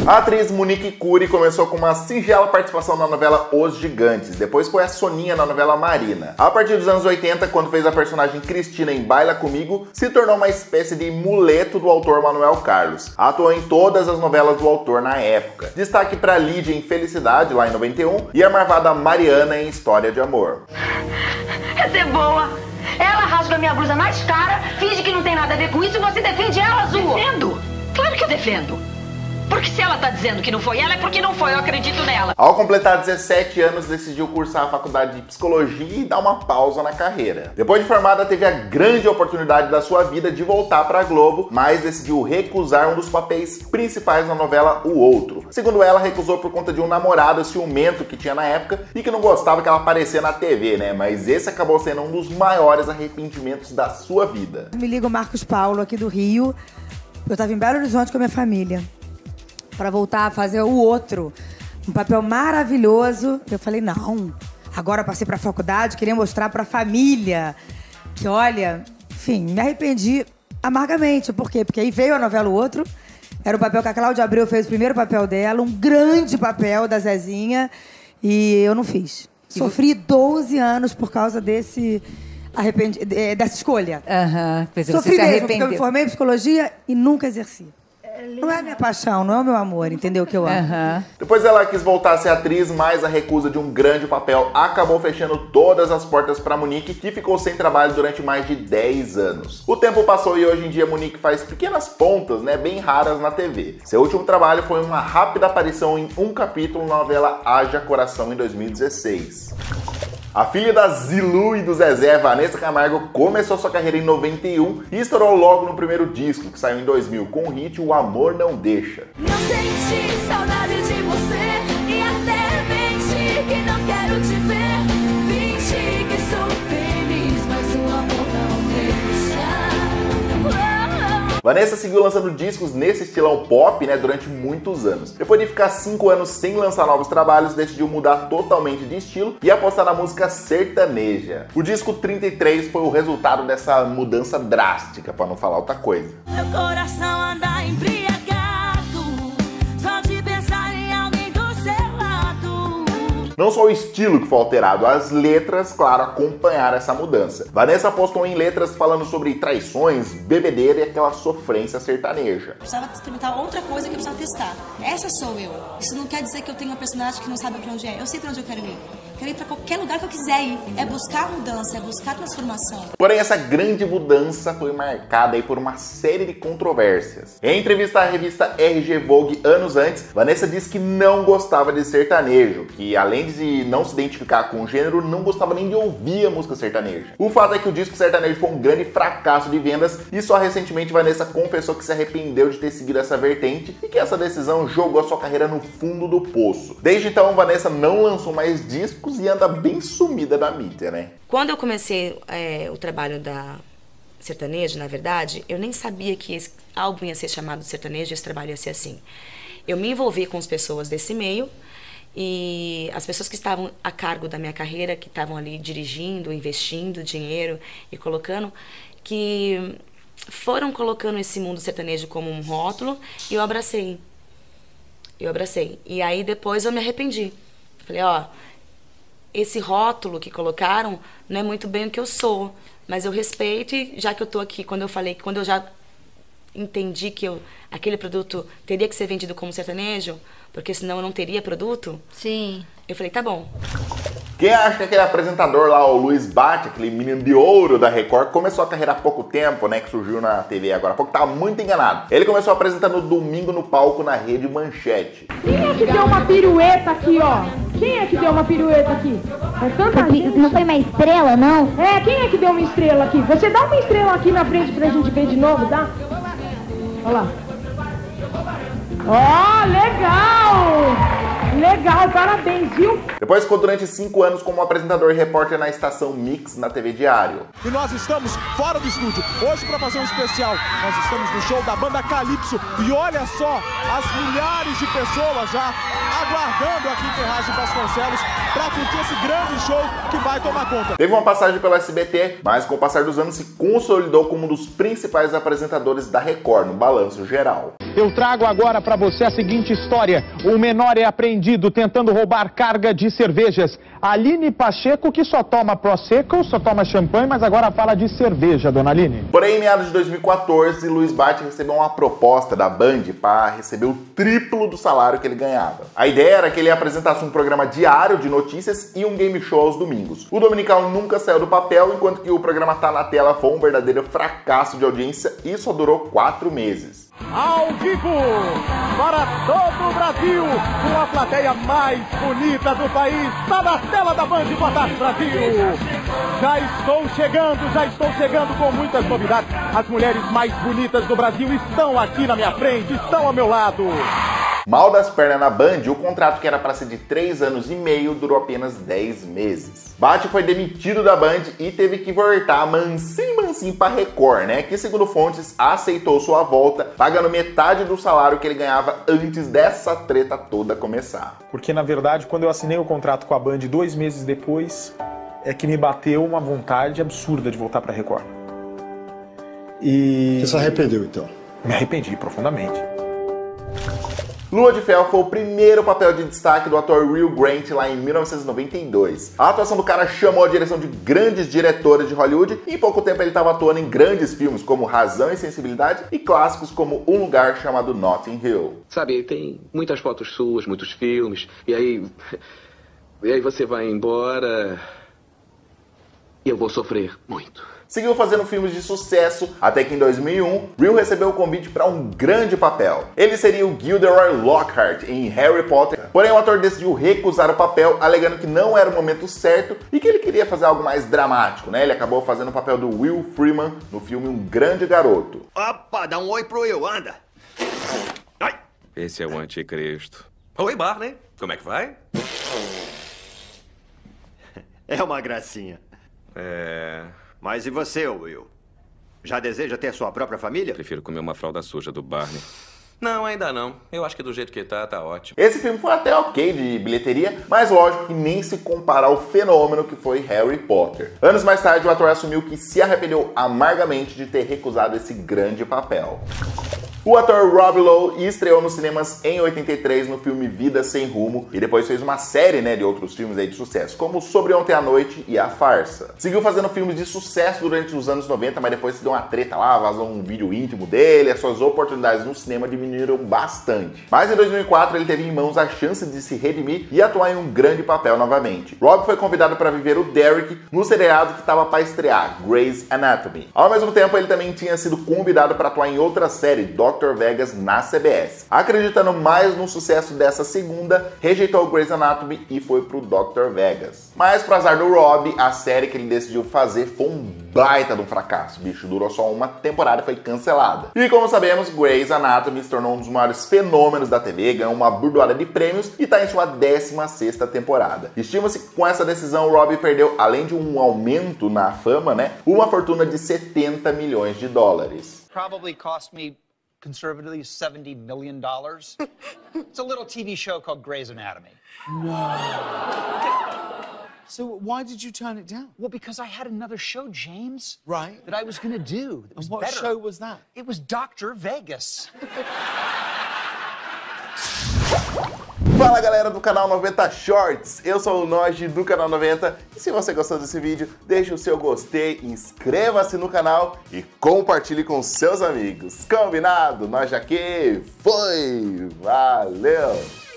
A atriz Monique Cury começou com uma singela participação na novela Os Gigantes, depois foi a Soninha na novela Marina. A partir dos anos 80, quando fez a personagem Cristina em Baila Comigo, se tornou uma espécie de muleto do autor Manuel Carlos. Atuou em todas as novelas do autor na época. Destaque para Lídia em Felicidade, lá em 91, e a marvada Mariana em História de Amor. Essa é boa! Ela rasga minha blusa mais cara, finge que não tem nada a ver com isso e você defende ela, Azul! Defendo? Claro que eu defendo! Porque se ela tá dizendo que não foi ela, é porque não foi, eu acredito nela. Ao completar 17 anos, decidiu cursar a faculdade de psicologia e dar uma pausa na carreira. Depois de formada, teve a grande oportunidade da sua vida de voltar para a Globo, mas decidiu recusar um dos papéis principais na novela O Outro. Segundo ela, recusou por conta de um namorado ciumento que tinha na época e que não gostava que ela aparecesse na TV, né? Mas esse acabou sendo um dos maiores arrependimentos da sua vida. Me liga o Marcos Paulo, aqui do Rio. Eu tava em Belo Horizonte com a minha família, para voltar a fazer O Outro, um papel maravilhoso. Eu falei, não, agora passei para a faculdade, queria mostrar para a família que, olha, enfim, me arrependi amargamente. Por quê? Porque aí veio a novela O Outro, era o papel que a Cláudia Abreu fez, o primeiro papel dela, um grande papel da Zezinha, e eu não fiz. Sofri 12 anos por causa dessa escolha. Sofri mesmo, porque eu me formei em psicologia e nunca exerci. Não é a minha paixão, não é o meu amor, entendeu o que eu amo? Depois ela quis voltar a ser atriz, mas a recusa de um grande papel acabou fechando todas as portas para Monique, que ficou sem trabalho durante mais de 10 anos. O tempo passou e hoje em dia Monique faz pequenas pontas, né, bem raras na TV. Seu último trabalho foi uma rápida aparição em um capítulo na novela Haja Coração, em 2016. A filha da Zilu e do Zezé, Vanessa Camargo, começou sua carreira em 91 e estourou logo no primeiro disco, que saiu em 2000, com o hit O Amor Não Deixa. Não senti saudade de você e até menti que não quero te ver. Fingi que sou feliz, mas o amor não deixa. Vanessa seguiu lançando discos nesse estilão pop, né, durante muitos anos. Depois de ficar 5 anos sem lançar novos trabalhos, decidiu mudar totalmente de estilo e apostar na música sertaneja. O disco 33 foi o resultado dessa mudança drástica, para não falar outra coisa. Meu coração anda embriagado, só de pensar em alguém do seu lado. Não só o estilo que foi alterado, as letras, claro, acompanharam essa mudança. Vanessa apostou em letras falando sobre traições, bebedeira e aquela sofrência sertaneja. Eu precisava experimentar outra coisa que eu precisava testar. Essa sou eu. Isso não quer dizer que eu tenho uma personagem que não sabe pra onde é. Eu sei pra onde eu quero ir. Quero ir pra qualquer lugar que eu quiser ir. É buscar mudança, é buscar transformação. Porém, essa grande mudança foi marcada aí por uma série de controvérsias. Em entrevista à revista RG Vogue anos antes, Vanessa disse que não gostava de sertanejo, que além de não se identificar com o gênero, não gostava nem de ouvir a música sertaneja. O fato é que o disco sertanejo foi um grande fracasso de vendas e só recentemente Vanessa confessou que se arrependeu de ter seguido essa vertente e que essa decisão jogou a sua carreira no fundo do poço. Desde então, Vanessa não lançou mais discos e anda bem sumida da mídia, né? Quando eu comecei o trabalho da sertanejo, na verdade, eu nem sabia que esse álbum ia ser chamado sertanejo e esse trabalho ia ser assim. Eu me envolvi com as pessoas desse meio e as pessoas que estavam a cargo da minha carreira, que estavam ali dirigindo, investindo dinheiro e colocando, que foram colocando esse mundo sertanejo como um rótulo e eu abracei. E aí depois eu me arrependi. Falei, ó, esse rótulo que colocaram não é muito bem o que eu sou, mas eu respeito e já que eu tô aqui, quando eu já entendi que aquele produto teria que ser vendido como sertanejo, porque senão eu não teria produto. Sim. Eu falei, tá bom. Quem acha que aquele apresentador lá, o Luiz Bate, aquele menino de ouro da Record, começou a carreira há pouco tempo, né, que surgiu na TV agora há pouco, tava muito enganado. Ele começou apresentando domingo no palco na Rede Manchete. Quem é que deu uma pirueta aqui, ó? Quem é que deu uma pirueta aqui? É tanta gente. Não foi uma estrela, não? É, quem é que deu uma estrela aqui? Você dá uma estrela aqui na frente pra gente ver de novo, dá? Olha lá. Ó, legal! Legal, parabéns, viu? Depois ficou durante 5 anos como apresentador e repórter na estação Mix, na TV Diário. E nós estamos fora do estúdio, hoje para fazer um especial. Nós estamos no show da banda Calypso e olha só, as milhares de pessoas já aguardando aqui em Ferraz de Vasconcelos para curtir esse grande show que vai tomar conta. Teve uma passagem pelo SBT, mas com o passar dos anos se consolidou como um dos principais apresentadores da Record, no balanço geral. eu trago agora para você a seguinte história. Um menor é apreendido tentando roubar carga de cervejas. Aline Pacheco, que só toma Prosecco, só toma champanhe, mas agora fala de cerveja, dona Aline. Porém, em meados de 2014, Luiz Bart recebeu uma proposta da Band para receber o triplo do salário que ele ganhava. A ideia era que ele apresentasse um programa diário de notícias e um game show aos domingos. O Dominical nunca saiu do papel, enquanto que o programa Tá na Tela foi um verdadeiro fracasso de audiência e só durou 4 meses. Ao vivo, para todo o Brasil, com a plateia mais bonita do país, Tá na Tela da Band. Boa tarde, Brasil! Já estou chegando com muitas novidades. As mulheres mais bonitas do Brasil estão aqui na minha frente, estão ao meu lado. Mal das pernas na Band, o contrato que era para ser de 3 anos e meio durou apenas 10 meses. Bart foi demitido da Band e teve que voltar mansinho para Record, né? Que segundo fontes aceitou sua volta, pagando metade do salário que ele ganhava antes dessa treta toda começar. Porque na verdade, quando eu assinei o contrato com a Band 2 meses depois, é que me bateu uma vontade absurda de voltar para Record. E... Você se arrependeu então? Me arrependi profundamente. Lua de Fel foi o primeiro papel de destaque do ator Will Grant lá em 1992. A atuação do cara chamou a direção de grandes diretores de Hollywood e em pouco tempo ele estava atuando em grandes filmes como Razão e Sensibilidade e clássicos como Um Lugar Chamado Notting Hill. Sabe, tem muitas fotos suas, muitos filmes, e aí você vai embora e eu vou sofrer muito. Seguiu fazendo filmes de sucesso, até que em 2001, Will recebeu o convite para um grande papel. Ele seria o Gilderoy Lockhart em Harry Potter, porém o ator decidiu recusar o papel, alegando que não era o momento certo e que ele queria fazer algo mais dramático, né? Ele acabou fazendo o papel do Will Freeman no filme Um Grande Garoto. Opa, dá um oi pro Will, anda! Ai. Esse é o anticristo. Oi, Barney, como é que vai? É uma gracinha. Mas e você, Will? Já deseja ter sua própria família? Prefiro comer uma fralda suja do Barney. Não, ainda não. Eu acho que do jeito que tá ótimo. Esse filme foi até ok de bilheteria, mas lógico que nem se compara ao fenômeno que foi Harry Potter. Anos mais tarde, o ator assumiu que se arrependeu amargamente de ter recusado esse grande papel. O ator Rob Lowe estreou nos cinemas em 83 no filme Vida Sem Rumo e depois fez uma série, de outros filmes aí de sucesso, como Sobre Ontem à Noite e A Farsa. Seguiu fazendo filmes de sucesso durante os anos 90, mas depois se deu uma treta lá, vazou um vídeo íntimo dele, as suas oportunidades no cinema diminuíram bastante. Mas em 2004 ele teve em mãos a chance de se redimir e atuar em um grande papel novamente. Rob foi convidado para viver o Derek no seriado que estava para estrear, Grey's Anatomy. Ao mesmo tempo, ele também tinha sido convidado para atuar em outra série, Dr. Vegas, na CBS. Acreditando mais no sucesso dessa segunda, rejeitou o Grey's Anatomy e foi pro Dr. Vegas. Mas pro azar do Rob, a série que ele decidiu fazer foi um baita de um fracasso. Bicho, durou só uma temporada e foi cancelada. E como sabemos, Grey's Anatomy se tornou um dos maiores fenômenos da TV, ganhou uma burdoada de prêmios e tá em sua 16ª temporada. Estima-se que com essa decisão o Rob perdeu, além de um aumento na fama, uma fortuna de 70 milhões de dólares. Probably cost me conservatively $70 million. It's a little TV show called Grey's Anatomy. No. So why did you turn it down? Well, because I had another show, James. Right. That I was going to do. It was And what better. show was that? It was Dr. Vegas. Fala galera do canal 90 Shorts, eu sou o Noji do canal 90 e se você gostou desse vídeo, deixe o seu gostei, inscreva-se no canal e compartilhe com seus amigos. Combinado? Nós aqui, foi! Valeu!